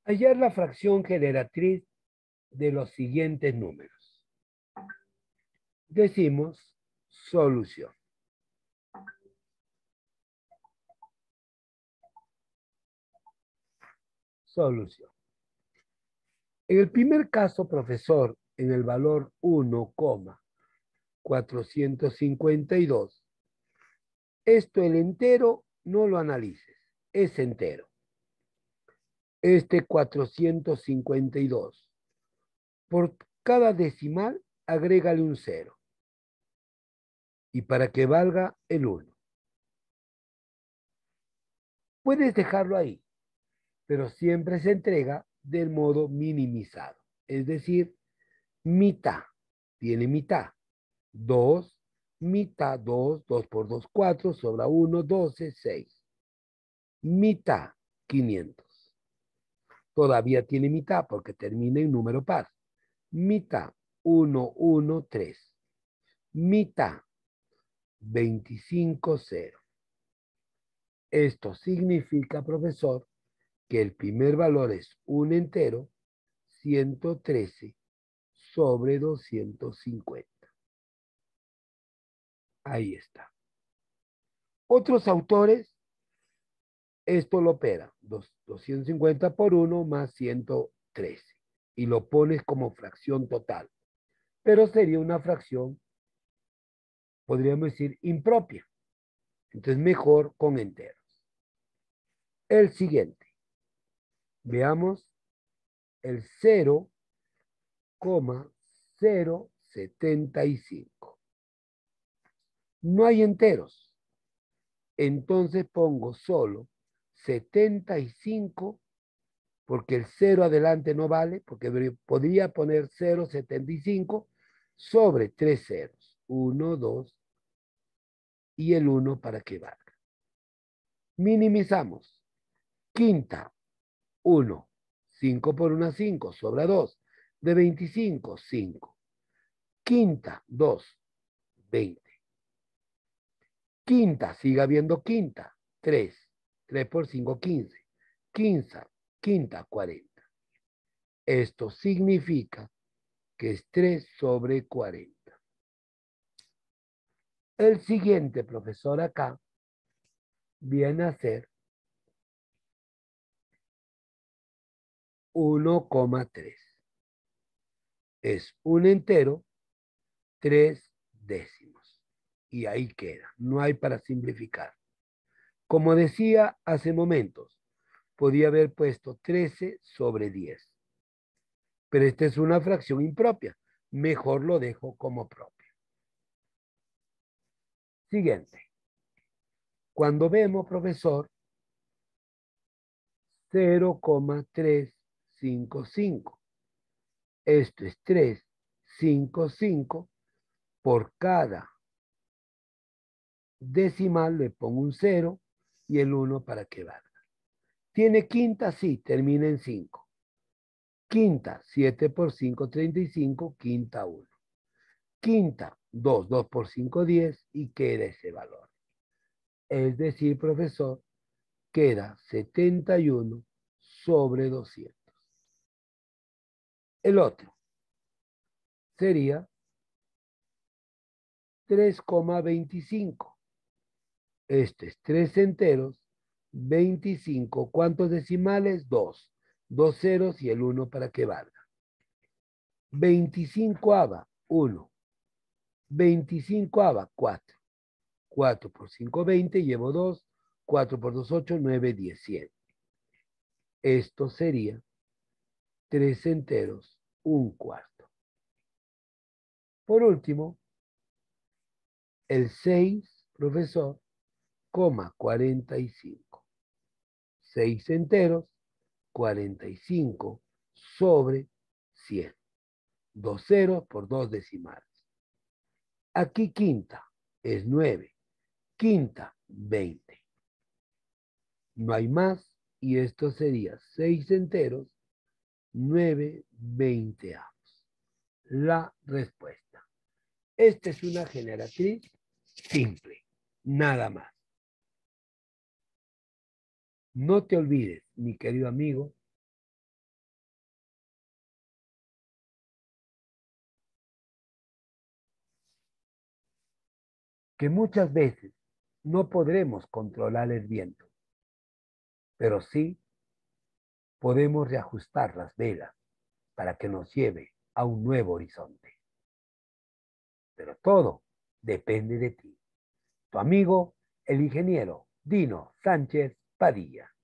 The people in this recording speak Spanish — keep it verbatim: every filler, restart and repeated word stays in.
Hallar la fracción generatriz de los siguientes números. Decimos solución. Solución. En el primer caso, profesor, en el valor uno coma cuatrocientos cincuenta y dos, esto el entero no lo analices, es entero. Este cuatrocientos cincuenta y dos, por cada decimal, agrégale un cero. Y para que valga el uno. Puedes dejarlo ahí, pero siempre se entrega del modo minimizado. Es decir, mitad tiene mitad. dos, mitad, dos, dos por dos, cuatro, sobra uno, doce, seis. Mitad, quinientos. Todavía tiene mitad porque termina en número par. Mitad, uno, uno, tres. Mitad, veinticinco, cero. Esto significa, profesor, que el primer valor es un entero, ciento trece sobre doscientos cincuenta. Ahí está. Otros autores, esto lo opera, doscientos cincuenta por uno más ciento trece, y lo pones como fracción total, pero sería una fracción, podríamos decir, impropia. Entonces, mejor con enteros. El siguiente, veamos el cero coma cero setenta y cinco. No hay enteros, entonces pongo solo setenta y cinco, porque el cero adelante no vale, porque podría poner cero coma setenta y cinco sobre tres ceros, uno, dos y el uno para que valga. Minimizamos. Quinta, uno. cinco por uno, cinco, sobra dos. De veinticinco, cinco. Quinta, dos, veinte. Quinta, siga habiendo quinta, tres. tres por cinco, quince. Quinta, quinta, cuarenta. Esto significa que es tres sobre cuarenta. El siguiente, profesor, acá viene a ser uno coma tres. Es un entero, tres décimos. Y ahí queda. No hay para simplificar. Como decía hace momentos, podía haber puesto trece sobre diez. Pero esta es una fracción impropia. Mejor lo dejo como propio. Siguiente. Cuando vemos, profesor, cero coma trescientos cincuenta y cinco. Esto es trescientos cincuenta y cinco. Por cada decimal le pongo un cero y el uno para que valga. ¿Tiene quinta? Sí, termina en cinco. Quinta, siete por cinco, treinta y cinco, quinta uno. Quinta, dos, dos por cinco, diez y queda ese valor. Es decir, profesor, queda setenta y uno sobre doscientos. El otro sería tres coma veinticinco. Este es tres enteros, veinticinco. ¿Cuántos decimales? dos. Dos ceros y el uno para que valga. veinticinco ava, uno. veinticinco ava, cuatro. cuatro por cinco, veinte, llevo dos. cuatro por dos, ocho, nueve, diez, cien. Esto sería tres enteros, un cuarto. Por último, el seis, profesor, coma cuarenta y cinco. seis enteros, cuarenta y cinco sobre cien. Dos ceros por dos decimales. Aquí quinta es nueve. Quinta, veinte. No hay más y esto sería seis enteros, nueve veinteavos. La respuesta. Esta es una generatriz simple, nada más. No te olvides, mi querido amigo, que muchas veces no podremos controlar el viento, pero sí podemos reajustar las velas para que nos lleve a un nuevo horizonte. Pero todo depende de ti. Tu amigo, el ingeniero Dino Sánchez Padilla.